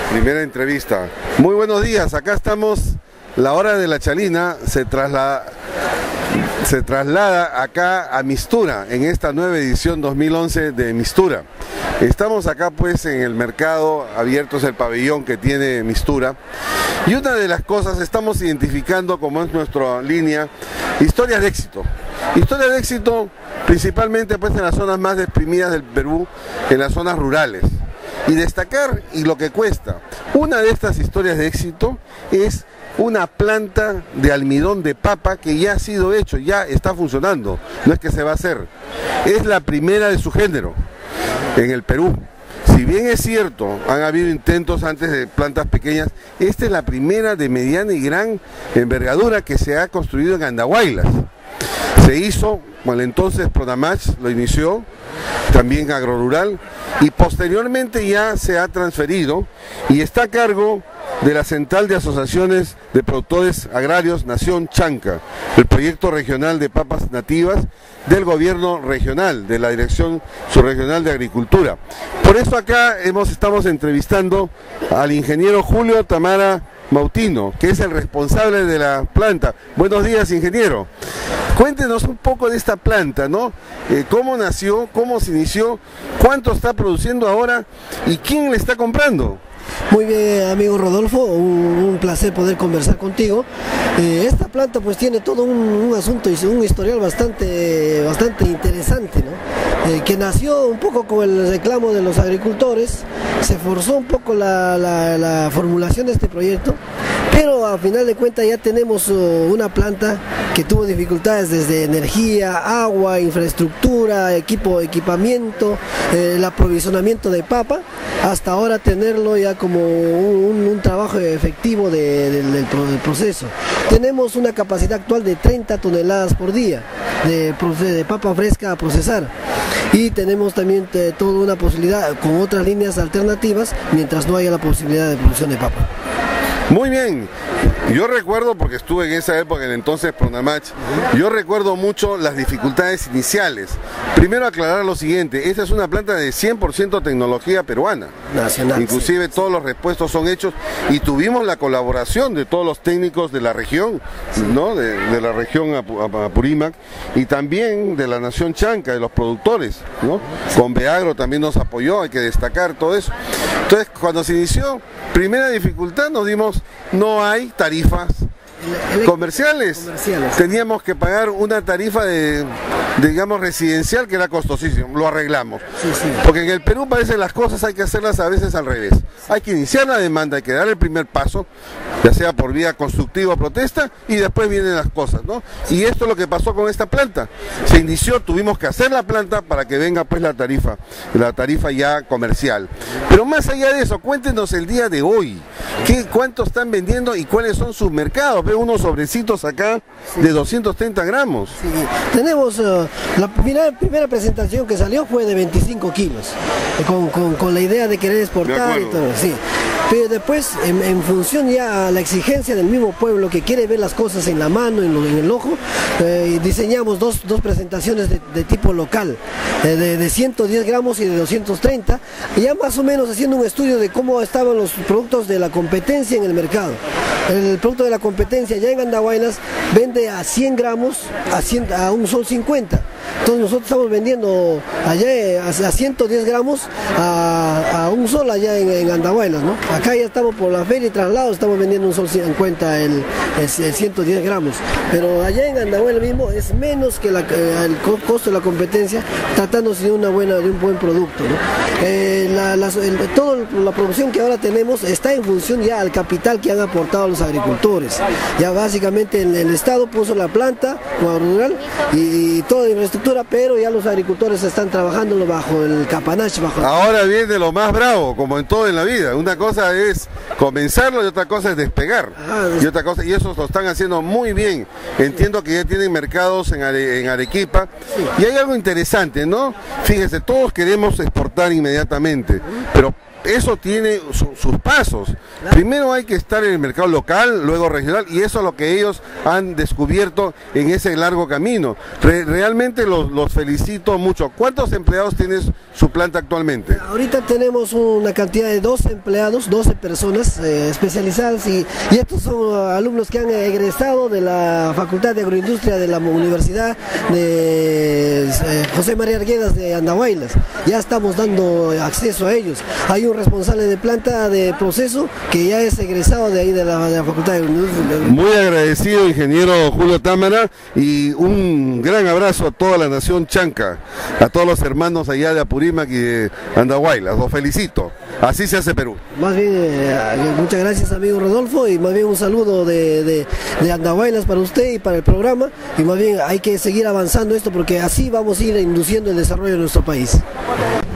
Primera entrevista. Muy buenos días, acá estamos, la hora de la Chalina se traslada acá a Mistura, en esta nueva edición 2011 de Mistura. Estamos acá pues en el mercado abierto, es el pabellón que tiene Mistura. Y una de las cosas, estamos identificando, como es nuestra línea, historias de éxito. Historias de éxito principalmente pues en las zonas más deprimidas del Perú, en las zonas rurales. Y destacar y lo que cuesta. Una de estas historias de éxito es una planta de almidón de papa que ya ha sido hecho, ya está funcionando, no es que se va a hacer. Es la primera de su género en el Perú. Si bien es cierto, han habido intentos antes de plantas pequeñas, esta es la primera de mediana y gran envergadura que se ha construido en Andahuaylas. Se hizo, bueno, entonces Pronamach lo inició, también Agrorural, y posteriormente ya se ha transferido y está a cargo de la Central de Asociaciones de Productores Agrarios Nación Chanca, el proyecto regional de papas nativas del gobierno regional, de la Dirección Subregional de Agricultura. Por eso acá estamos entrevistando al ingeniero Julio Tamara Mautino, que es el responsable de la planta. Buenos días, ingeniero. Cuéntenos un poco de esta planta, ¿no? ¿Cómo nació? ¿Cómo se inició? ¿Cuánto está produciendo ahora? ¿Y quién le está comprando? Muy bien, amigo Rodolfo, un placer poder conversar contigo. Esta planta pues tiene todo un asunto y un historial bastante interesante, ¿no? Que nació un poco con el reclamo de los agricultores, se forzó un poco la formulación de este proyecto, pero a final de cuentas ya tenemos una planta que tuvo dificultades desde energía, agua, infraestructura, equipamiento, el aprovisionamiento de papa, hasta ahora tenerlo ya como un trabajo efectivo del proceso. Tenemos una capacidad actual de 30 toneladas por día de papa fresca a procesar. Y tenemos también toda una posibilidad con otras líneas alternativas mientras no haya la posibilidad de producción de papa. Muy bien, yo recuerdo, porque estuve en esa época, en entonces Pronamach, yo recuerdo mucho las dificultades iniciales. Primero aclarar lo siguiente, esta es una planta de 100% tecnología peruana. Nacional. Inclusive sí. Todos los repuestos son hechos y tuvimos la colaboración de todos los técnicos de la región, ¿no? de la región Apurímac y también de la Nación Chanca, de los productores, ¿no? Con Beagro también nos apoyó, hay que destacar todo eso. Entonces, cuando se inició, primera dificultad nos dimos, no hay tarifas comerciales. Teníamos que pagar una tarifa digamos residencial que era costosísimo, lo arreglamos. Sí. Porque en el Perú parece las cosas hay que hacerlas a veces al revés. Hay que iniciar la demanda, hay que dar el primer paso, ya sea por vía constructiva o protesta, y después vienen las cosas, ¿no? Y esto es lo que pasó con esta planta. Se inició, tuvimos que hacer la planta para que venga pues la tarifa ya comercial. Pero más allá de eso, cuéntenos el día de hoy, cuánto están vendiendo y cuáles son sus mercados. Veo unos sobrecitos acá de 230 gramos. Sí. Tenemos, la primera presentación que salió fue de 25 kilos, con la idea de querer exportar y todo, sí. Pero después, en función ya a la exigencia del mismo pueblo que quiere ver las cosas en la mano, en el ojo, diseñamos dos presentaciones de tipo local, de 110 gramos y de 230, y ya más o menos haciendo un estudio de cómo estaban los productos de la competencia en el mercado. El producto de la competencia ya en Andahuaylas vende a 100 gramos a un sol 50. Entonces nosotros estamos vendiendo allá a 110 gramos a un sol allá en Andahuaylas, ¿no? Acá ya estamos por la feria y traslado, estamos vendiendo un sol 50 el 110 gramos. Pero allá en Andahuaylas mismo es menos que el costo de la competencia, tratándose de un buen producto, ¿no? Toda la producción que ahora tenemos está en función ya al capital que han aportado los agricultores. Ya básicamente el Estado puso la planta rural y toda la infraestructura, pero ya los agricultores están trabajando bajo el capanache. Ahora viene lo más bravo, como en todo en la vida. Una cosa es comenzarlo y otra cosa es despegar. Y eso lo están haciendo muy bien. Entiendo que ya tienen mercados en Arequipa. Y hay algo interesante, ¿no? Fíjense, todos queremos exportar inmediatamente, pero eso tiene sus pasos. Primero hay que estar en el mercado local, luego regional, y eso es lo que ellos han descubierto en ese largo camino. Realmente los felicito mucho. ¿Cuántos empleados tiene su planta actualmente? Ahorita tenemos una cantidad de 12 empleados, 12 personas especializadas, y estos son alumnos que han egresado de la Facultad de Agroindustria de la Universidad de José María Arguedas de Andahuaylas. Ya estamos dando acceso a ellos. Hay un responsable de planta de proceso que ya es egresado de ahí de la Facultad de Agroindustria. Muy agradecido, ingeniero Julio Támara, y un gran abrazo a toda la nación chanca, a todos los hermanos allá de Apurímac y de Andahuaylas. Los felicito. Así se hace Perú. Más bien, muchas gracias, amigo Rodolfo, y más bien un saludo de Andahuaylas para usted y para el programa, y más bien hay que seguir avanzando esto porque así vamos a ir induciendo el desarrollo de nuestro país.